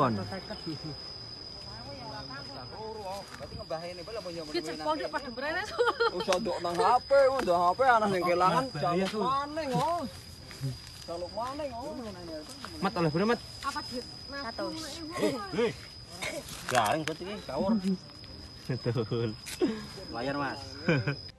ton. Usah nduk nang HP, udah HP ana sing kelangan jaluk maning, oh. Jaluk maning, oh. Mat oleh berapa, Mat? Apa duit? 100. Garing berarti kawur. Betul. Layar, Mas.